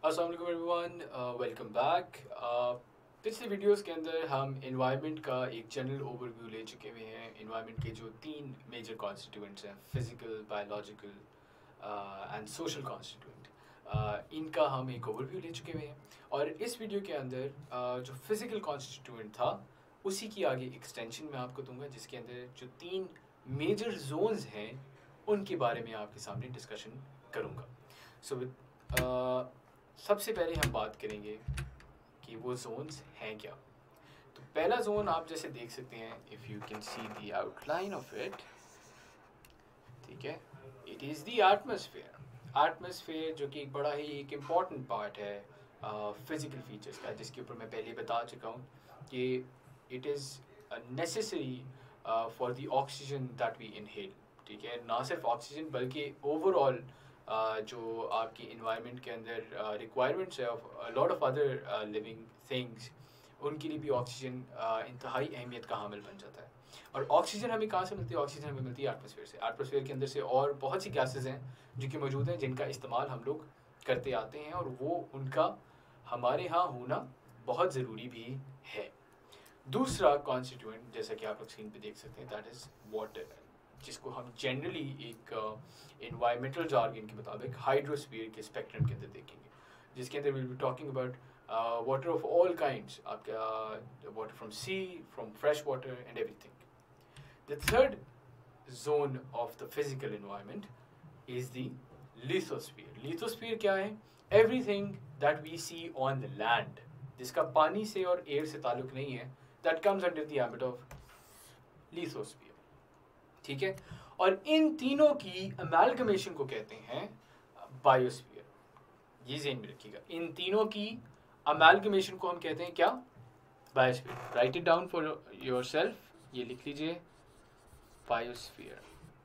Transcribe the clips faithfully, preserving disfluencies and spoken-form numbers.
अस्सलाम वालेकुम everyone, welcome back. पिछले वीडियोस के अंदर हम इन्वायरमेंट का एक जनरल ओवरव्यू ले चुके हुए हैं। इन्वायरमेंट के जो तीन मेजर कॉन्स्टिट्यूएंट्स हैं, physical, biological and social constituent, इनका हम एक ओवरव्यू ले चुके हुए हैं। और इस वीडियो के अंदर uh, जो फिज़िकल कॉन्स्टिट्यूएंट था उसी की आगे एक्सटेंशन मैं आपको दूंगा, जिसके अंदर जो तीन मेजर जोन्स हैं उनके बारे में आपके सामने डिस्कशन करूँगा। सो so, uh, सबसे पहले हम बात करेंगे कि वो जोन्स हैं क्या। तो पहला जोन आप जैसे देख सकते हैं, if you can see the outline of it, ठीक है, it is the atmosphere. Atmosphere जो कि एक बड़ा ही एक इम्पॉर्टेंट पार्ट है फिज़िकल uh, फीचर्स का, जिसके ऊपर मैं पहले बता चुका हूँ कि it is necessary for the oxygen that we inhale. ठीक है, ना सिर्फ ऑक्सीजन बल्कि ओवरऑल Uh, जो आपकी इन्वायरमेंट के अंदर रिक्वायरमेंट्स है of lot of other living things, उनके लिए भी ऑक्सीजन uh, इंतहाई अहमियत का हामिल बन जाता है। और ऑक्सीजन हमें कहाँ से मिलती है? ऑक्सीजन हमें मिलती है एटमॉस्फेयर से। एटमॉस्फेयर के अंदर से और बहुत सी गैसेस हैं जो कि मौजूद हैं, जिनका इस्तेमाल हम लोग करते आते हैं, और वो उनका हमारे यहाँ होना बहुत ज़रूरी भी है। दूसरा कॉन्स्टिट्यूएंट, जैसा कि आप लोग स्क्रीन पे देख सकते हैं, दैट इज़ वाटर, जिसको हम जनरली एक इन्वायरमेंटल जार्गन के मुताबिक हाइड्रोस्फीयर के स्पेक्ट्रम के अंदर देखेंगे, जिसके अंदर will be talking about water of all kinds, आपका water from sea, from fresh water and everything. The third zone of the physical environment is the lithosphere. Lithosphere क्या है? Everything that we see on the land, जिसका पानी से और air से ताल्लुक नहीं है, that comes under the ambit of lithosphere. ठीक है, और इन तीनों की अमेलगमेशन को कहते हैं बायोस्फीयर। ये ज़हन में रखिएगा, इन तीनों की अमेलगमेशन को हम कहते हैं क्या? Biosphere. Write it down for yourself, ये लिख लीजिए, बायोस्फीयर।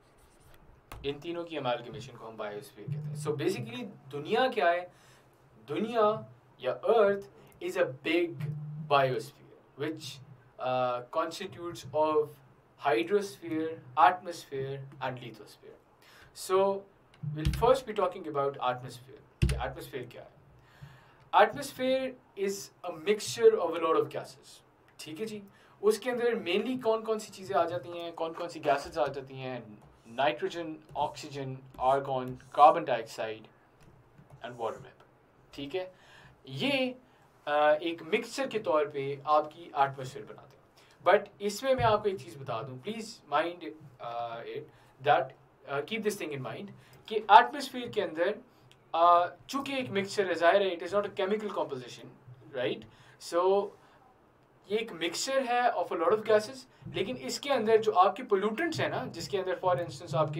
इन तीनों की अमेलगमेशन को हम बायोस्फीयर कहते हैं। सो बेसिकली दुनिया क्या है? दुनिया या earth is a big biosphere which constitutes of hydrosphere, atmosphere and lithosphere. So we'll first be talking about atmosphere. Atmosphere क्या है? Atmosphere is a mixture of a lot of gases. ठीक है जी, उसके अंदर मेनली कौन कौन सी चीज़ें आ जाती हैं, कौन कौन सी गैसेज आ जाती हैं? Nitrogen, oxygen, argon, carbon dioxide and water vapour. ठीक है, ये एक मिक्सचर के तौर पे आपकी एटमॉस्फेयर बनाते हैं। बट इसमें मैं आपको एक चीज़ बता दूं, please mind it that, keep this thing in mind, कि एटमॉस्फेयर के अंदर uh, चूँकि एक मिक्सचर है, ज़ाहिर है it is not a chemical composition, right? So ये एक मिक्सचर है of a lot of gases, लेकिन इसके अंदर जो आपके पोल्यूटेंट्स हैं ना, जिसके अंदर फॉर इंस्टेंस आपके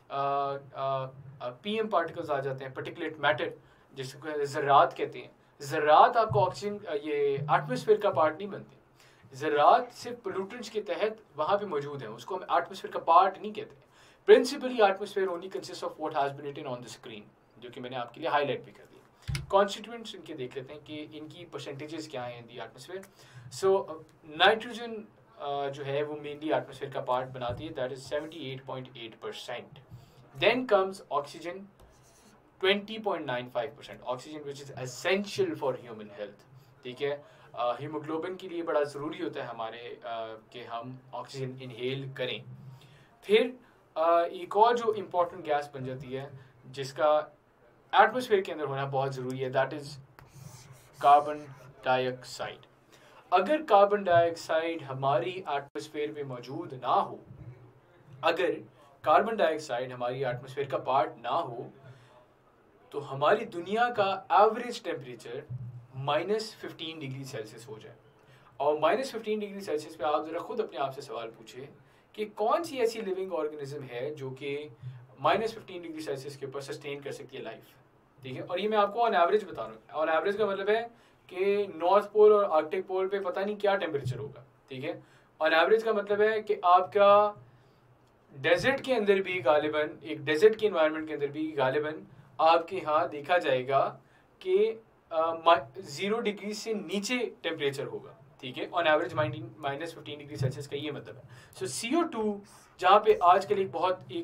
पी एम पार्टिकल्स आ जाते हैं, पर्टिकुलेट मैटर, जिसको ज़रात कहते हैं। ज़रात आपको ऑक्सीजन, ये एटमॉस्फेयर का पार्ट नहीं बनते। ज़रात सिर्फ पोल्यूटेंट्स के तहत वहाँ पे मौजूद हैं, उसको हम एटमॉस्फेयर का पार्ट नहीं कहते। Principally atmosphere only consist of what has been written on the screen, जो कि मैंने आपके लिए हाईलाइट भी कर दी। कॉन्स्टिट्यूएंट्स इनके देख लेते हैं कि इनकी परसेंटेजेस क्या हैं इन दी एटमॉस्फेयर। सो नाइट्रोजन जो है वो मेनली एटमॉस्फेयर का पार्ट बनाती है, that is seventy eight point eight percent. Then comes oxygen, twenty point nine five percent, oxygen which is essential for human health. ठीक है, हीमोग्लोबिन uh, के लिए बड़ा ज़रूरी होता है हमारे uh, कि हम ऑक्सीजन इनहेल करें। फिर uh, एक और जो इम्पोर्टेंट गैस बन जाती है, जिसका एटमॉस्फेयर के अंदर होना बहुत ज़रूरी है, दैट इज़ कार्बन डाइऑक्साइड। अगर कार्बन डाइऑक्साइड हमारी एटमॉस्फेयर में मौजूद ना हो, अगर कार्बन डाइऑक्साइड हमारी एटमॉस्फेयर का पार्ट ना हो, तो हमारी दुनिया का average temperature minus fifteen degree Celsius हो जाए। और माइनस फिफ्टीन डिग्री सेल्सियस पे आप ज़रा खुद अपने आप से सवाल पूछिए कि कौन सी ऐसी लिविंग ऑर्गेनिज्म है जो कि माइनस फिफ्टीन डिग्री सेल्सियस के ऊपर सस्टेन कर सकती है लाइफ। ठीक है, और ये मैं आपको ऑन एवरेज बता रहा हूँ। ऑन एवरेज का मतलब है कि नॉर्थ पोल और आर्कटिक पोल पे पता नहीं क्या टेम्परेचर होगा। ठीक है, ऑन एवरेज का मतलब है कि आपका डेजर्ट के अंदर भी गालिबन, एक डेजर्ट के इन्वायरमेंट के अंदर भी गालिबन आपके यहाँ देखा जाएगा कि जीरो डिग्री से नीचे टेम्परेचर होगा। ठीक है, on average minus fifteen degree Celsius का ये मतलब है। सो सी ओ टू, जहाँ पे आजकल एक बहुत एक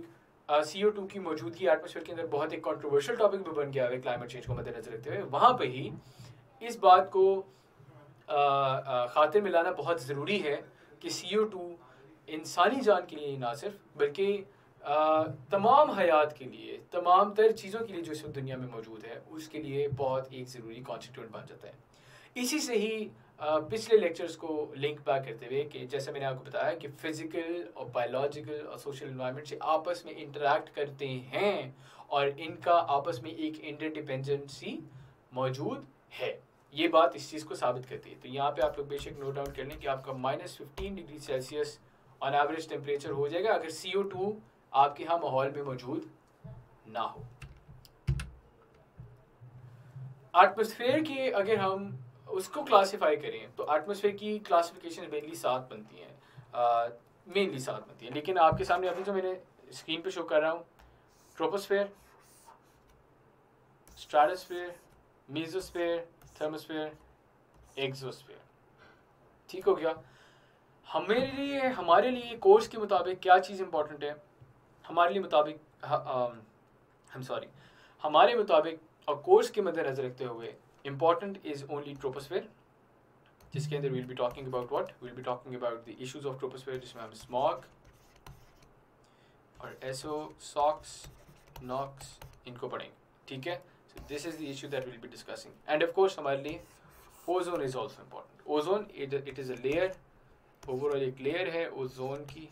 सी ओ टू की मौजूदगी एटमॉस्फेयर के अंदर बहुत एक कंट्रोवर्शियल टॉपिक भी बन गया है क्लाइमेट चेंज को मद्देनजर रखते हुए, वहाँ पे ही इस बात को आ, आ, खातिर मिलाना बहुत ज़रूरी है कि सी ओ टू इंसानी जान के लिए ना सिर्फ बल्कि आ, तमाम हयात के लिए, तमाम तर चीज़ों के लिए जो इस वक्त दुनिया में मौजूद है, उसके लिए बहुत एक ज़रूरी कॉन्स्टिट्यूएंट बन जाता है। इसी से ही आ, पिछले लेक्चर्स को लिंक बैक करते हुए कि जैसे मैंने आपको बताया कि फिज़िकल और बायोलॉजिकल और सोशल इन्वायरमेंट से आपस में इंटरेक्ट करते हैं और इनका आपस में एक इंटरडिपेंडेंसी मौजूद है। ये बात इस चीज़ को साबित करती है। तो यहाँ पे आप लोग बेशक नोट डाउन कर लें कि आपका minus fifteen degree Celsius on average temperature हो जाएगा अगर सी ओ टू आपके यहाँ माहौल में मौजूद ना हो। एटमॉस्फेयर के अगर हम उसको क्लासिफाई करें तो एटमॉस्फेयर की क्लासिफिकेशन मेनली सात बनती हैं, मेनली सात बनती हैं, लेकिन आपके सामने अभी जो मैंने स्क्रीन पे शो कर रहा हूँ, troposphere, stratosphere, mesosphere, thermosphere, exosphere. ठीक हो गया। हमारे लिए हमारे लिए कोर्स के मुताबिक क्या चीज़ इंपॉर्टेंट है, हमारे लिए मुताबिक हम सॉरी हमारे मुताबिक और कोर्स के मद्देनजर रखते हुए इम्पॉर्टेंट इज ओनली ट्रोपोस्फेयर, जिसके अंदर will be talking about what will be talking about the issues of troposphere, जिसमें हम स्मॉग और एसओ, सॉक्स, नॉक्स इनको पढ़ेंगे। ठीक है, so this is the issue that will be discussing. And of course हमारे लिए ozone is also important. Ozone it is a layer, overall एक लेयर है ओजोन की,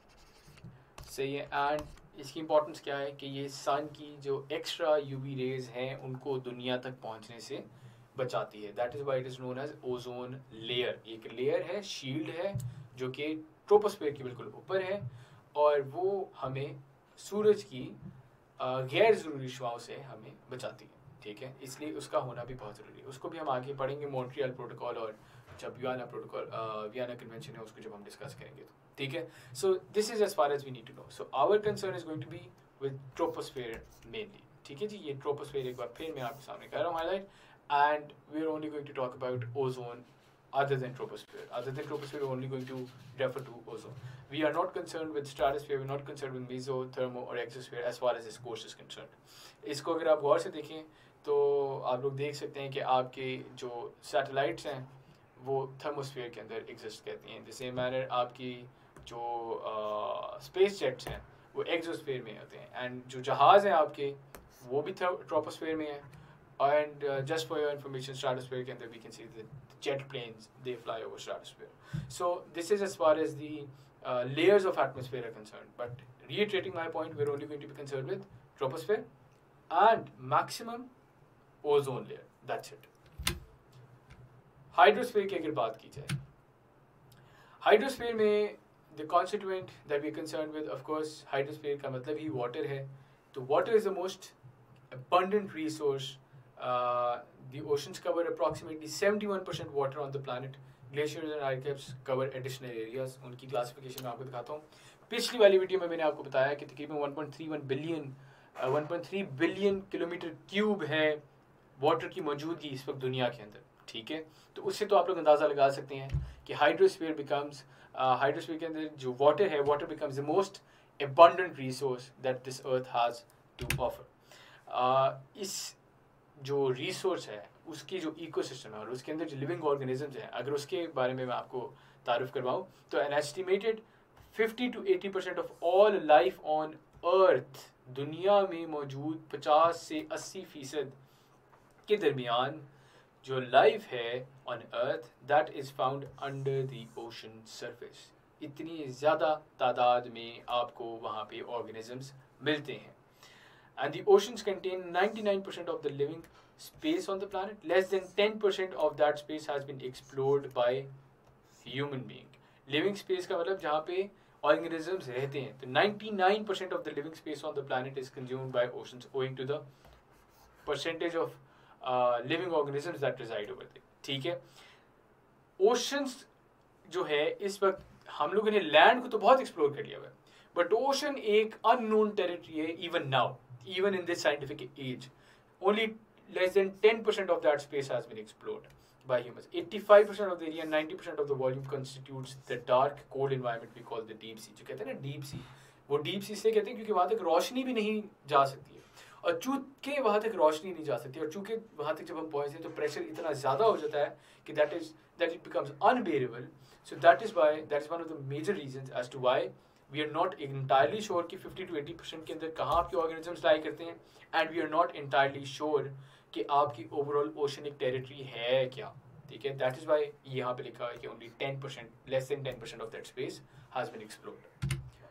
सही है। एंड इसकी इंपॉर्टेंस क्या है कि ये सन की जो एक्स्ट्रा यूवी रेज हैं उनको दुनिया तक पहुंचने से बचाती है। That is why it is known as ozone layer. एक लेयर है, शील्ड है, जो कि ट्रोपोस्फेयर के बिल्कुल ऊपर है और वो हमें सूरज की गैर ज़रूरी शुआओं से हमें बचाती है। ठीक है, इसलिए उसका होना भी बहुत ज़रूरी है। उसको भी हम आगे पढ़ेंगे, मॉन्ट्रियल प्रोटोकॉल और जब वियना प्रोटोकॉल वियना कन्वेंशन है उसको जब हम डिस्कस करेंगे तो। ठीक है, so this is as far as we need to know. So our concern is going to be with troposphere mainly. ठीक है जी, ये ट्रोपोस्फेयर एक बार फिर मैं आपके सामने कर रहा हूँ highlight, and we are only going to talk about ozone other than troposphere. Other than troposphere, we're only going to refer to ozone. We are not concerned with stratosphere, we're not concerned with meso, thermo or exosphere as far as this course is concerned. इसको अगर आप गौर से देखें तो आप लोग देख सकते हैं कि आपके जो सैटेलाइट्स हैं वो थर्मोस्फेयर के अंदर एग्जिस्ट करती हैं। द सेम मैनर आपकी जो स्पेस uh, जेट्स हैं वो एक्सोस्फेयर में होते हैं, एंड जो जहाज़ हैं आपके वो भी ट्रोपोस्फेयर में है। And just for your information, stratosphere के अंदर we can see the jet planes, they fly over stratosphere. So this is as far as the uh, layers of atmosphere are concerned. But reiterating my point, we're only going to be concerned with troposphere and maximum ozone layer. That's it. Hydrosphere की अगर बात की जाए, hydrosphere में the constituent that we're concerned with, of course, hydrosphere का मतलब ही water है. तो water is the most abundant resource. Uh, the oceans cover approximately seventy-one percent water on the planet. Glaciers and ice caps cover additional areas. उनकी classification मैं आपको दिखाता हूँ। पिछली वाली वीडियो में मैंने आपको बताया कि तकरीबन one point three one billion one point three billion kilometre cube है वाटर की मौजूदगी इस वक्त दुनिया के अंदर। ठीक है, तो उससे तो आप लोग अंदाज़ा लगा सकते हैं कि हाइड्रोस्फीयर बिकम्स हाइड्रोस्फीयर के अंदर जो वाटर है, water becomes the most abundant resource that this earth has to offer. इस जो रिसोर्स है उसकी जो इकोसिस्टम है और उसके अंदर जो लिविंग ऑर्गेनिजम्स हैं, अगर उसके बारे में मैं आपको तारुफ करवाऊँ तो an estimated fifty to eighty percent of all life on earth, दुनिया में मौजूद पचास से अस्सी फीसद के दरमियान जो लाइफ है on earth, that is found under the ocean surface. इतनी ज़्यादा तादाद में आपको वहाँ पे ऑर्गेनिजम्स मिलते हैं। And the oceans contain ninety-nine percent of the living space on the planet. Less than ten percent of that space has been explored by human being. Living space का मतलब जहाँ पे organisms रहते हैं, तो ninety-nine percent of the living space on the planet is consumed by oceans owing to the percentage of uh, living organisms that reside over there. ठीक है, oceans जो है इस वक्त हम लोगों ने land को तो बहुत explore कर लिया हुआ है, but ocean एक unknown territory है even now. Even in this scientific age, only less than ten percent of that space has been explored by humans. eighty-five percent of the area and ninety percent of the volume constitutes the dark, cold environment we call the deep sea. जो कहते हैं ना deep sea, वो deep sea इसलिए कहते हैं क्योंकि वहाँ तक रोशनी भी नहीं जा सकती है, और चूंकि वहाँ तक रोशनी नहीं जा सकती और चूंकि वहाँ तक जब हम पहुँचते हैं तो प्रेशर इतना ज़्यादा हो जाता है कि that is that it becomes unbearable. So that is why that is one of the major reason as to why we are not entirely sure कि फिफ्टी टू एटी परसेंट के अंदर कहाँ आपके ऑर्गेनिजम्स लाई करते हैं, and we are not entirely sure कि आपकी overall oceanic territory है क्या. ठीक है, दैट इज वाई यहाँ पे लिखा है कि only ten percent, less than ten percent of that space has been explored.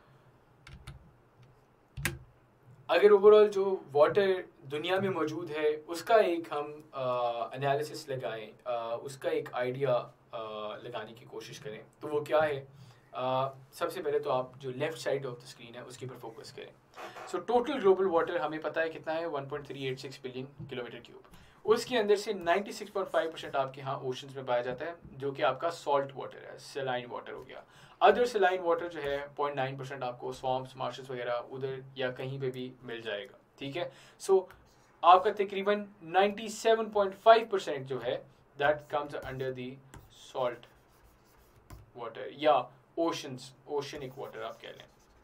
अगर ओवरऑल जो वाटर दुनिया में मौजूद है उसका एक हम एनालिसिस लगाएं, uh, उसका एक आइडिया uh, लगाने की कोशिश करें, तो वो क्या है. uh, सबसे पहले तो आप जो left side of the screen है उसके ऊपर फोकस करें. सो टोटल ग्लोबल वाटर हमें पता है कितना है, one point three eight six billion kilometre cube. उसके अंदर से ninety six point five percent आपके यहाँ ओशंस में पाया जाता है, जो कि आपका सॉल्ट वाटर है, सेलाइन वाटर हो गया. अदर सेलाइन वाटर जो है पॉइंट नाइन परसेंट आपको स्वॉम्प्स, मार्शेस वगैरह उधर या कहीं पे भी मिल जाएगा. ठीक है, सो so, आपका तकरीबन ninety seven point five percent जो है that comes under the salt water या ओशंस, ओशनिक वाटर आप कह लें.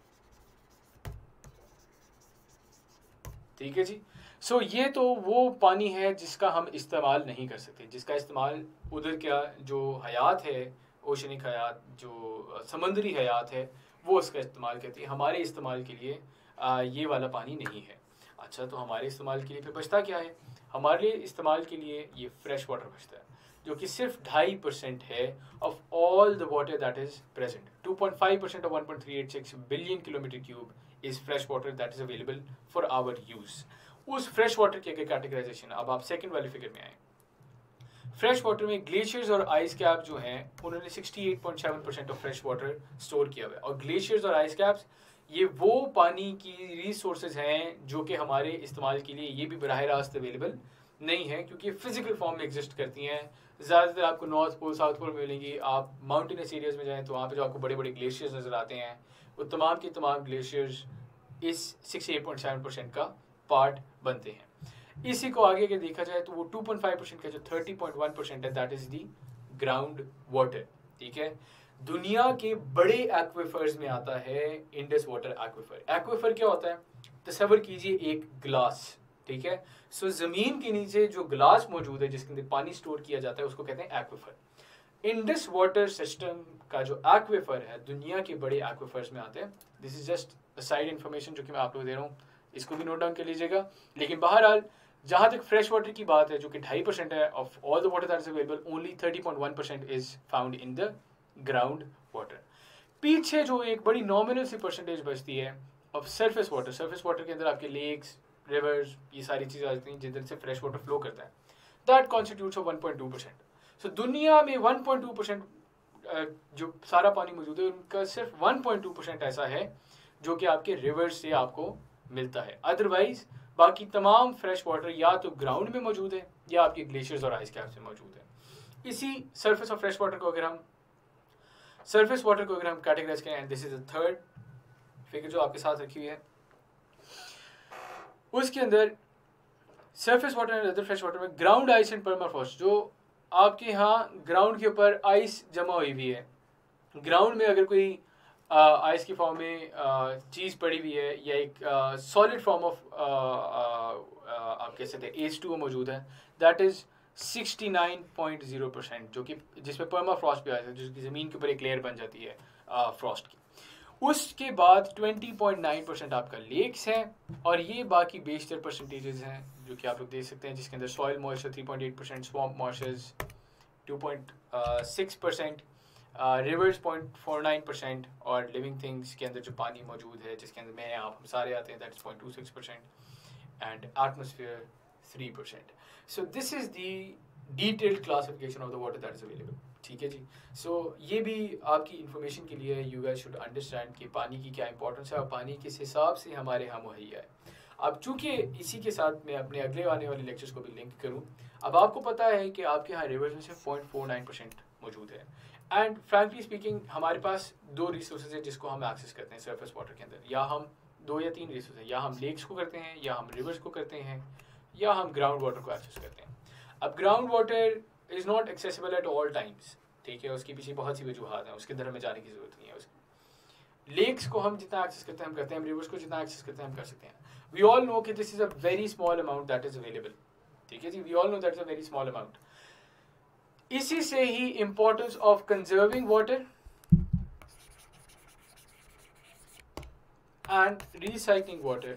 ठीक है जी. सो so, ये तो वो पानी है जिसका हम इस्तेमाल नहीं कर सकते, जिसका इस्तेमाल उधर क्या जो हयात है, ओशनिक हयात, जो समंदरी हयात है, वो उसका इस्तेमाल करती है. हमारे इस्तेमाल के लिए आ, ये वाला पानी नहीं है. अच्छा, तो हमारे इस्तेमाल के लिए फिर बचता क्या है. हमारे लिए इस्तेमाल के लिए ये फ्रेश वाटर बचता है, जो कि सिर्फ ढाई परसेंट है of all the water that is present. Two point five percent of one point three eight six billion kilometre cube is fresh water that is available for our use. उस fresh water की अगर categorisation, अब आप second वाले figure में आए, fresh water में glaciers और आइस कैप जो हैं उन्होंने sixty eight point seven percent of fresh water store किया हुआ है. और ग्लेशियर्स और आइस कैप्स ये वो पानी की रिसोर्सेज हैं जो कि हमारे इस्तेमाल के लिए ये भी बराह रास्त अवेलेबल नहीं है, क्योंकि फिजिकल फॉर्म में एग्जिस्ट करती हैं. ज़्यादातर आपको नॉर्थ पोल, साउथ पोल मिलेंगी. आप माउंटेनस एरियाज में जाएँ तो वहाँ पे जो आपको बड़े बड़े ग्लेशियर्स नज़र आते हैं, वो तमाम के तमाम ग्लेशियर्स इस sixty eight point seven percent का पार्ट बनते हैं. इसी को आगे अगर देखा जाए तो वो टू पॉइंट फाइव परसेंट का जो थर्टी पॉइंट वन परसेंट है that is the ground water. ठीक है, दुनिया के बड़े एक्विफर्स में आता है इंडस वाटर एक्विफर. एक्विफर क्या होता है, तस्वर कीजिए एक ग्लास. ठीक है, सो जमीन के नीचे जो ग्लास मौजूद है जिसके अंदर पानी स्टोर किया जाता है उसको कहते हैं एक्विफर. इंडस वाटर सिस्टम का जो एक्विफर है दुनिया के बड़े एक्विफर्स में आते हैं. This is just side information जो कि मैं आप लोग दे रहा हूँ, इसको भी नोट डाउन कर लीजिएगा. लेकिन बहरहाल जहाँ तक फ्रेश वाटर की बात है जो कि ढाई परसेंट है of all the water that is available, only thirty point one percent is found in the ground water. पीछे जो एक बड़ी नॉमिनल सी परसेंटेज बचती है of surface water, surface water के अंदर आपके लेक्स, रिवर्स, ये सारी चीज़ें आ जाती हैं जिधर से फ्रेश वाटर फ्लो करता है, that constitutes of one point two percent. So दुनिया में वन पॉइंट टू परसेंट जो सारा पानी मौजूद है उनका सिर्फ वन पॉइंट टू परसेंट ऐसा है जो कि आपके रिवर्स से आपको मिलता है. अदरवाइज बाकी तमाम फ्रेश वाटर या तो ग्राउंड में मौजूद है या आपके ग्लेशियर्स और आइस कैप्स में मौजूद है. इसी सरफेस ऑफ फ्रेश वाटर को अगर हम सरफेस वाटर को अगर हम कैटेगराइज करें, and this is the third figure जो आपके साथ रखी हुई है, उसके अंदर surface water and other fresh water में ग्राउंड आइस एंड परमाफ्रॉस्ट, जो आपके यहाँ ग्राउंड के ऊपर आइस जमा हुई हुई है. ग्राउंड में अगर कोई आइस की फॉर्म में चीज़ पड़ी हुई है या एक सॉलिड फॉर्म ऑफ आप कह सकते हैं एच टू ओ मौजूद है, that is sixty nine point zero percent, जो कि जिसमें पर्मा फ्रॉस्ट भी आ जाता है, जिसकी ज़मीन के ऊपर एक लेयर बन जाती है फ्रॉस्ट की. उसके बाद ट्वेंटी पॉइंट नाइन परसेंट आपका लेक्स हैं, और ये बाकी बेशतर परसेंटेजेस हैं जो कि आप लोग देख सकते हैं, जिसके अंदर soil moisture three point eight percent, swamp moistures two point six percent, rivers point four nine percent, और लिविंग थिंग्स के अंदर जो पानी मौजूद है जिसके अंदर मैं आप हम सारे आते हैं that is point two six percent, and atmosphere three percent. So this is the detailed classification of the water that is available. ठीक है जी. सो so, ये भी आपकी इन्फॉर्मेशन के लिए यू गाइस शुड अंडरस्टैंड कि पानी की क्या इंपॉर्टेंस है और पानी किस हिसाब से हमारे यहाँ मुहैया है. अब चूंकि इसी के साथ मैं अपने अगले आने वाले लेक्चर्स को भी लिंक करूँ, अब आपको पता है कि आपके यहाँ रिवर्स में सिर्फ पॉइंट फोर नाइन परसेंट मौजूद है, एंड फ्रैंकली स्पीकिंग हमारे पास दो रिसोर्सेज हैं जिसको हम एक्सेस करते हैं सरफेस वाटर के अंदर, या हम दो या तीन रिसोर्स हैं, या हम लेक्स को करते हैं, या हम रिवर्स को करते हैं, या हम ग्राउंड वाटर को एक्सेस करते हैं. अब ground water is not accessible at all times. ठीक है, उसके पीछे बहुत सी वजूहत हैं, उसके अंदर हमें जाने की ज़रूरत नहीं है उसकी. लेक्स को हम जितना एक्सेस करते हैं हम करते हैं, रिवर्स को जितना एक्सेस करते हैं हम कर सकते हैं. वी ऑल नो कि this is a very small amount that is available. ठीक है जी, we all know that is a very small amount. इसी से ही importance of conserving water and recycling water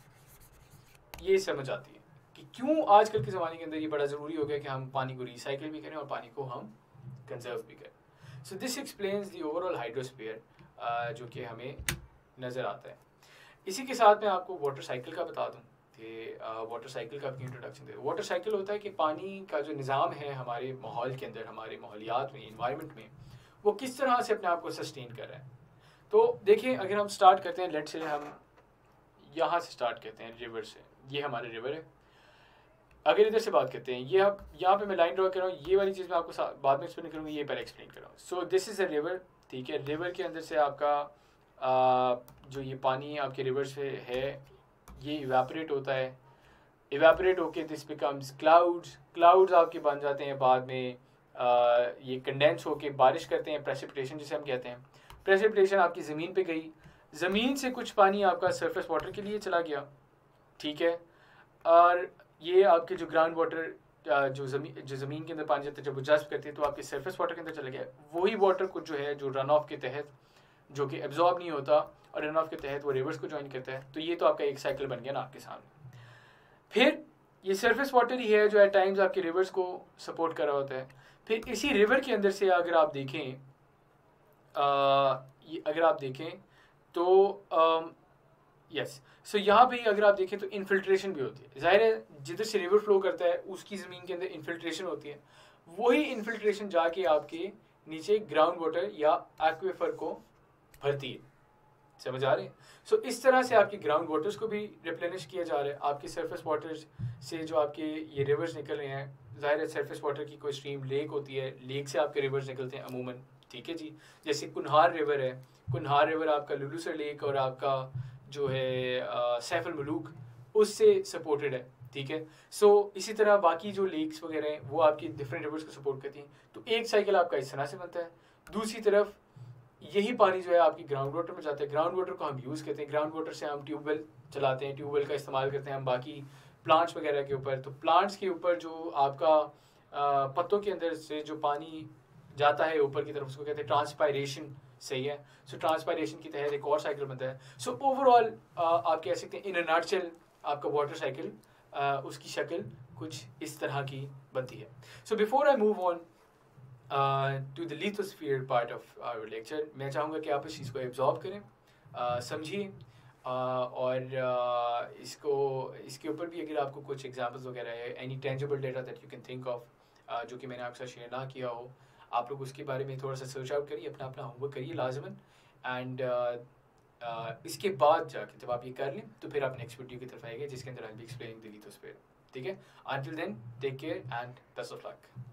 ये समझ आती है कि क्यों आजकल के ज़माने के अंदर ये बड़ा ज़रूरी हो गया कि हम पानी को रिसाइकिल भी करें और पानी को हम कंजर्व भी करें. So this explains the overall hydrosphere जो कि हमें नज़र आता है. इसी के साथ मैं आपको वाटर साइकिल का बता दूं कि वाटर साइकिल का भी इंट्रोडक्शन दे. वाटर साइकिल होता है कि पानी का जो निज़ाम है हमारे माहौल के अंदर, हमारे माहौलियात में, इन्वायरमेंट में, वो किस तरह से अपने आप को सस्टेन कर रहा है. तो देखिए, अगर हम स्टार्ट करते हैं, लेट से हम यहाँ से स्टार्ट करते हैं रिवर से. ये हमारे रिवर है. अगर इधर से बात करते हैं, ये आप यहाँ पे मैं लाइन ड्रॉ कर रहा हूँ. ये वाली चीज़ मैं आपको बाद में एक्सप्लेन करूँगी, ये पहले एक्सप्लेन कर रहा हूँ. So this is a river. ठीक है, रिवर के अंदर से आपका आ, जो ये पानी आपके रिवर से है ये इवेपोरेट होता है. इवेपोरेट होके दिस बिकम्स क्लाउड्स. क्लाउड्स आपके बन जाते हैं बाद में. आ, ये कंडेंस होके बारिश करते हैं, प्रेसिपिटेशन जिसे हम कहते हैं. प्रेसिपिटेशन आपकी ज़मीन पे गई, ज़मीन से कुछ पानी आपका सरफेस वाटर के लिए चला गया. ठीक है, और ये आपके जो ग्राउंड वाटर जो ज़मीन जो ज़मीन के अंदर पानी जाता है, जब वो जज्ब करती है तो आपके सरफेस वाटर के अंदर चला गया. वही वाटर को जो है जो रन ऑफ के तहत जो कि एब्जॉर्ब नहीं होता और रन ऑफ के तहत वो रिवर्स को ज्वाइन करता है. तो ये तो आपका एक साइकिल बन गया ना आपके सामने. फिर ये सरफेस वाटर ही है जो एट टाइम्स आपके रिवर्स को सपोर्ट कर रहा होता है. फिर इसी रिवर के अंदर से अगर आप देखें आ, ये अगर आप देखें तो यस सो यहाँ पे अगर आप देखें तो इन्फिल्ट्रेशन भी होती है. जाहिर है जिधर से रिवर फ्लो करता है उसकी ज़मीन के अंदर इन्फिल्ट्रेशन होती है. वही इन्फिल्ट्रेशन जाके आपके नीचे ग्राउंड वाटर या एक्वेफर को भरती है. समझ आ रहे हैं? सो so, इस तरह से आपके ग्राउंड वाटर्स को भी रिप्लेनिश किया जा रहा है. आपके सरफेस वाटर्स से जो आपके ये रिवर्स निकल रहे हैं, ज़ाहिर है सरफेस वाटर की कोई स्ट्रीम लेक होती है, लेक से आपके रिवर्स निकलते हैं अमूमन. ठीक है जी, जैसे कुनहार रिवर है. कुनहार रिवर आपका लुलूसर लेक और आपका जो है सैफुल मलूक उससे सपोर्टेड है. ठीक है, सो so, इसी तरह बाकी जो लेक्स वगैरह हैं वो आपकी डिफरेंट रिवर्स को सपोर्ट करती हैं. तो एक साइकिल आपका इस तरह से बनता है. दूसरी तरफ यही पानी जो है आपकी ग्राउंड वाटर में जाता है. ग्राउंड वाटर को हम यूज़ करते हैं. ग्राउंड वाटर से हम ट्यूबवेल चलाते हैं, ट्यूबवेल का इस्तेमाल करते हैं हम बाकी प्लांट्स वगैरह के ऊपर. तो प्लांट्स के ऊपर जो आपका आ, पत्तों के अंदर से जो पानी जाता है ऊपर की तरफ उसको कहते हैं ट्रांसपायरेशन. सही है. सो so, ट्रांसपायरेशन के तहत एक और साइकिल बनता है. सो so, ओवरऑल आप कह सकते हैं इन अ नटशेल आपका वाटर साइकिल उसकी शक्ल कुछ इस तरह की बनती है. So before I move on to the lithosphere part of our lecture, मैं चाहूँगा कि आप इस चीज़ को एब्जॉर्ब करें, uh, समझिए, uh, और uh, इसको इसके ऊपर भी अगर आपको कुछ एग्जांपल्स वगैरह है, any tangible data that you can think of जो कि मैंने आपके साथ शेयर ना किया हो, आप लोग उसके बारे में थोड़ा सा सर्च आउट करिए, अपना अपना होमवर्क करिए लाजमन. एंड uh, uh, इसके बाद जाके जब आप ये कर लें तो फिर आप नेक्स्ट वीडियो की तरफ आएंगे जिसके अंदर I will be explaining the lithosphere. ठीक है, until then take care and best of luck.